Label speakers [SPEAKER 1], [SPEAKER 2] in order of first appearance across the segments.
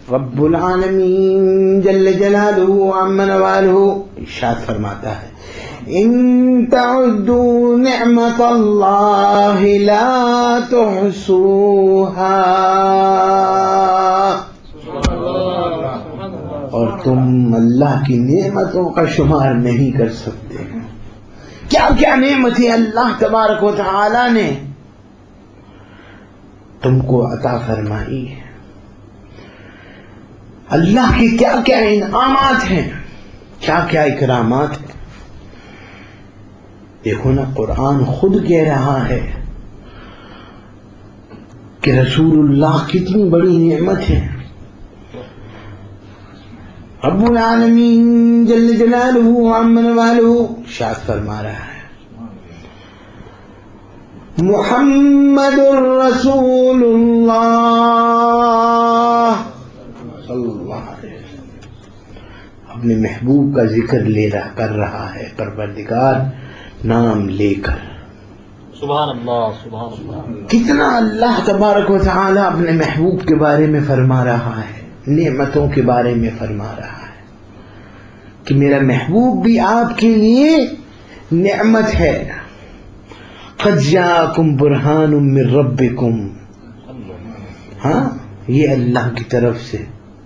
[SPEAKER 1] رب العالمین جل جلالہ عم نوالہ ارشاد فرماتا ہے ان تعدوا نعمت اللہ لا تحصوها، اور تم اللہ کی نعمتوں کا شمار نہیں کر سکتے. کیا کیا نعمتیں اللہ تبارک و تعالی نے تم کو عطا فرمائی ہے، اللہ کے کیا کیا انعامات ہیں، کیا کیا اکرامات ہیں. دیکھو نا، قرآن خود کہہ رہا ہے کہ رسول اللہ کتنی بڑی نعمت ہے. رب العالمین جل جلالہ عم نوالہ ارشاد فرما رہا ہے محمد الرسول اللہ صلی اللہ علیہ وسلم اپنے محبوب کا ذکر کر رہا ہے، پروردگار نام لے کر.
[SPEAKER 2] سبحان اللہ سبحان اللہ.
[SPEAKER 1] کتنا اللہ تبارک و تعالی اپنے محبوب کے بارے میں فرما رہا ہے، نعمتوں کے بارے میں فرما رہا ہے کہ میرا محبوب بھی آپ کے لیے نعمت ہے. قد جاءکم برہان من ربکم، ہاں یہ اللہ کی طرف سے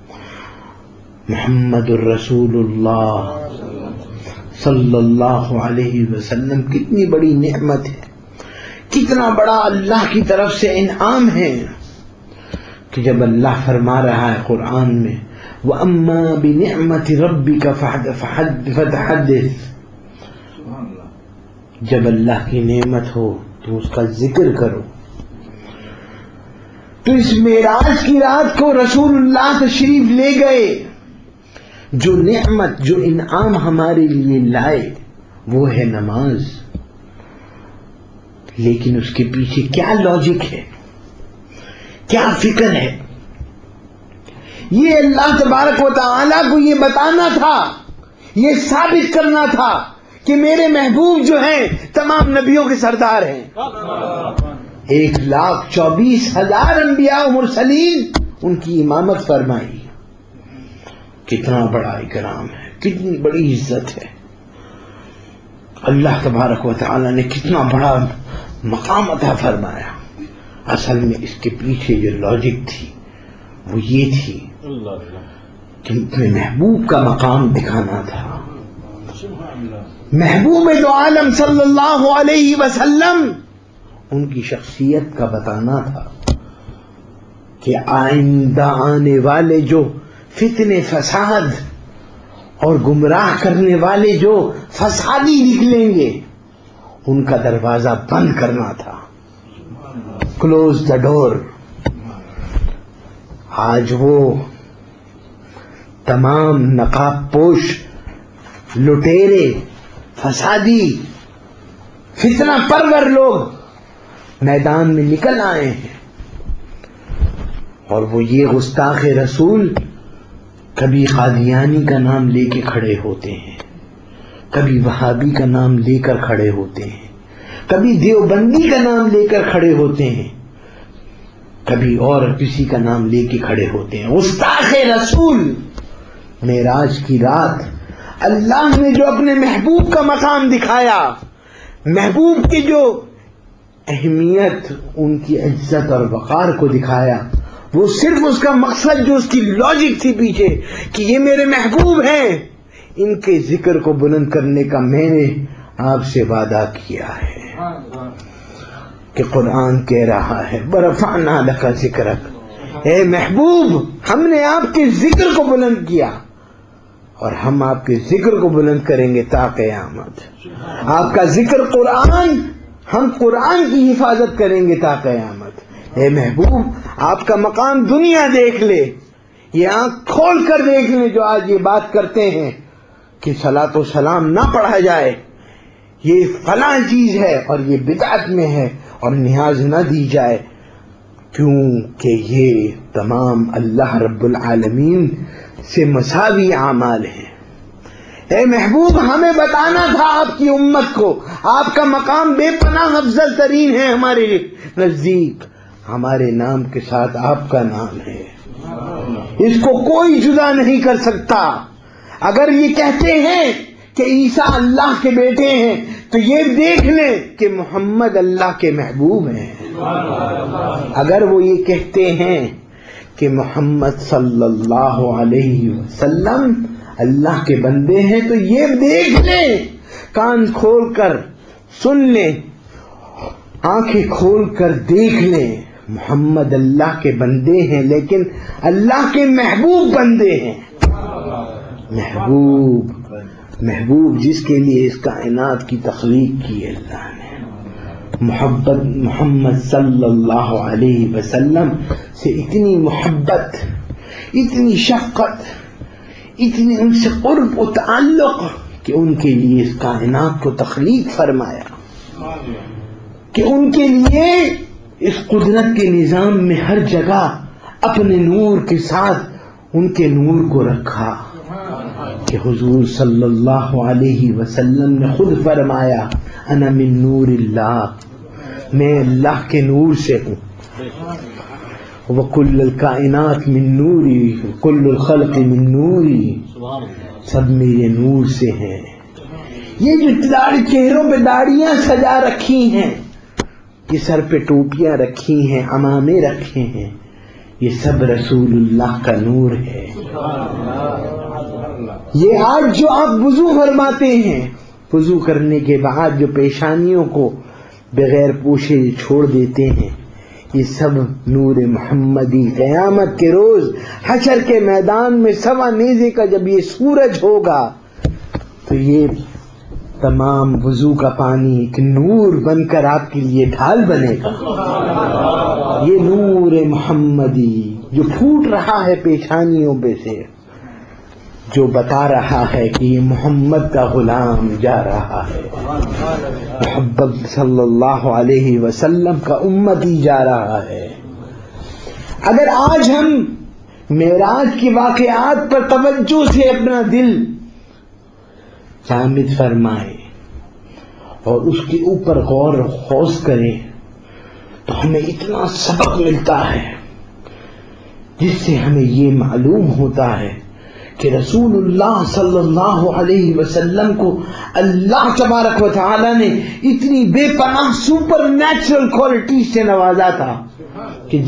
[SPEAKER 1] محمد الرسول اللہ صلی اللہ علیہ وسلم کتنی بڑی نعمت ہے، کتنا بڑا اللہ کی طرف سے انعام ہے کہ جب اللہ فرما رہا ہے قرآن میں وَأَمَّا بِنِعْمَةِ رَبِّكَ فَتَحَدِّثْ، جب اللہ کی نعمت ہو تو اس کا ذکر کرو. تو اس معراج کی رات کو رسول اللہ تشریف لے گئے، جو نعمت جو انعام ہمارے لیے لائے وہ ہے نماز. لیکن اس کے پیچھے کیا لاجک ہے، کیا فکر ہے؟ یہ اللہ تبارک و تعالیٰ کو یہ بتانا تھا، یہ ثابت کرنا تھا کہ میرے محبوب جو ہیں تمام نبیوں کے سردار ہیں. 1,24,000 انبیاء و مرسلین ان کی امامت فرمائی. کتنا بڑا اکرام ہے، کتنی بڑی عزت ہے. اللہ تبارک و تعالی نے کتنا بڑا مقام عطا فرمایا. اصل میں اس کے پیچھے جو لاجک تھی وہ یہ تھی کہ اپنے محبوب کا مقام دکھانا تھا. محبوب دو عالم صلی اللہ علیہ وسلم ان کی شخصیت کا بتانا تھا کہ آئندہ آنے والے جو فتنے فساد اور گمراہ کرنے والے جو فسادی نکلیں گے ان کا دروازہ بند کرنا تھا. Close the door. آج وہ تمام نقاب پوش لٹیرے فسادی فتنہ پرور لوگ میدان میں نکل آئے ہیں، اور وہ یہ گستاخ رسول کبھی قادیانی کا نام لے کے کھڑے ہوتے ہیں، کبھی وہابی کا نام لے کر کھڑے ہوتے ہیں، کبھی دیوبندی کا نام لے کر کھڑے ہوتے ہیں، کبھی اور کسی کا نام لے کے کھڑے ہوتے ہیں. گستاخ رسول. معراج کی رات اللہ نے جو اپنے محبوب کا مقام دکھایا، محبوب کی جو اہمیت، ان کی عزت اور وقار کو دکھایا، وہ صرف اس کا مقصد جو اس کی لاجک تھی پیچھے کہ یہ میرے محبوب ہیں، ان کے ذکر کو بلند کرنے کا میں نے آپ سے وعدہ کیا ہے. کہ قرآن کہہ رہا ہے وَرَفَعْنَا لَكَ ذِكْرَكَ، اے محبوب ہم نے آپ کے ذکر کو بلند کیا، اور ہم آپ کے ذکر کو بلند کریں گے تا قیامت. آپ کا ذکر قرآن، ہم قرآن کی حفاظت کریں گے تا قیامت. اے محبوب آپ کا مقام دنیا دیکھ لے، یہ آنکھ کھول کر دیکھ لیں جو آج یہ بات کرتے ہیں کہ صلاۃ و سلام نہ پڑھا جائے، یہ فلاں چیز ہے اور یہ بدعت میں ہے اور نیاز نہ دی جائے، کیونکہ یہ تمام اللہ رب العالمین سے مساوی اعمال ہیں. اے محبوب ہمیں بتانا تھا آپ کی امت کو، آپ کا مقام بے پناہ افضل ترین ہے ہمارے نزدیک، ہمارے نام کے ساتھ آپ کا نام ہے. اس کو کوئی جدا نہیں کر سکتا. اگر یہ کہتے ہیں کہ عیسیٰ اللہ کے بیٹے ہیں تو یہ دیکھ لیں کہ محمد اللہ کے محبوب ہیں. اگر وہ یہ کہتے ہیں کہ محمد صلی اللہ علیہ وسلم اللہ کے بندے ہیں تو یہ دیکھ لیں، کان کھول کر سن لیں، آنکھیں کھول کر دیکھ لیں، محمد اللہ کے بندے ہیں لیکن اللہ کے محبوب بندے ہیں. محبوب جس کے لیے اس کائنات کی تخلیق کی اللہ نے، محمد صلی اللہ علیہ وسلم سے اتنی محبت، اتنی شفقت، اتنی ان سے قرب و تعلق کہ ان کے لیے اس کائنات کو تخلیق فرمایا، کہ ان کے لیے اس قدرت کے نظام میں ہر جگہ اپنے نور کے ساتھ ان کے نور کو رکھا. کہ حضور صلی اللہ علیہ وسلم نے خود فرمایا انا من نور اللہ، میں اللہ کے نور سے ہوں. وَكُلُّ الْكَائِنَاتِ مِن نُورِي كُلُّ الْخَلْقِ مِن نُورِي، سب میرے نور سے ہیں. یہ جو چہروں پہ داڑیاں سجا رکھی ہیں، یہ سر پہ ٹوپیاں رکھی ہیں، عمامے رکھے ہیں، یہ سب رسول اللہ کا نور ہے. یہ آج جو آپ وضو فرماتے ہیں، وضو کرنے کے بعد جو پیشانیوں کو بغیر پوچھے چھوڑ دیتے ہیں، یہ سب نور محمدی. قیامت کے روز حشر کے میدان میں سوا نیزے کا جب یہ سورج ہوگا تو یہ تمام وضو کا پانی ایک نور بن کر آپ کے لیے ڈھال بنے گا. یہ نور محمدی جو پھوٹ رہا ہے پیشانیوں پہ سے، جو بتا رہا ہے کہ یہ محمد کا غلام جا رہا ہے، محمد صلی اللہ علیہ وسلم کا امتی جا رہا ہے. اگر آج ہم معراج کے واقعات پر توجہ سے اپنا دل جامد فرمائیں اور اس کے اوپر غور و خوض کریں تو ہمیں اتنا سبق ملتا ہے جس سے ہمیں یہ معلوم ہوتا ہے کہ رسول اللہ صلی اللہ علیہ وسلم کو اللہ تبارک و تعالی نے اتنی بے پناہ سپر نیچرل کوالٹی سے نوازا تھا کہ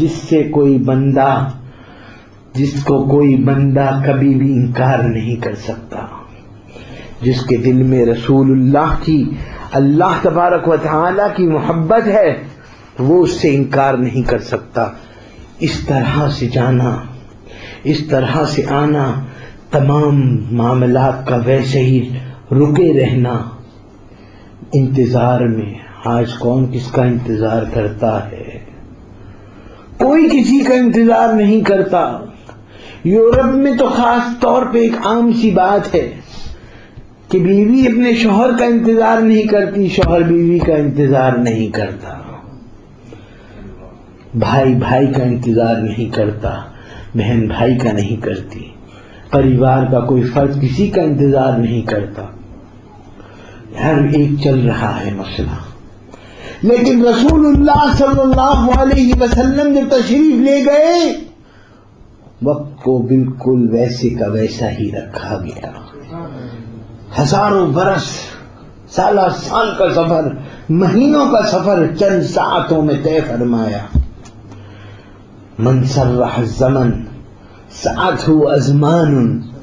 [SPEAKER 1] جس کو کوئی بندہ کبھی بھی انکار نہیں کر سکتا. جس کے دل میں رسول اللہ کی، اللہ تبارک و تعالی کی محبت ہے، وہ اس سے انکار نہیں کر سکتا. اس طرح سے جانا، اس طرح سے آنا، تمام معاملات کا ویسے ہی رکے رہنا انتظار میں. آج کون کس کا انتظار کرتا ہے؟ کوئی کسی کا انتظار نہیں کرتا. یورپ میں تو خاص طور پہ ایک عام سی بات ہے کہ بیوی اپنے شوہر کا انتظار نہیں کرتی، شوہر بیوی کا انتظار نہیں کرتا، بھائی بھائی کا انتظار نہیں کرتا، بہن بھائی کا نہیں کرتی، پریوار کا کوئی فرد کسی کا انتظار نہیں کرتا. ہر ایک چل رہا ہے مسئلہ. لیکن رسول اللہ صلی اللہ علیہ وسلم جب تشریف لے گئے، وقت کو بالکل ویسے کا ویسا ہی رکھا گیا. ہزاروں برس، سالہ سال کا سفر، مہینوں کا سفر چند ساعتوں میں طے فرمایا. من سرح الزمن ساعته ازمان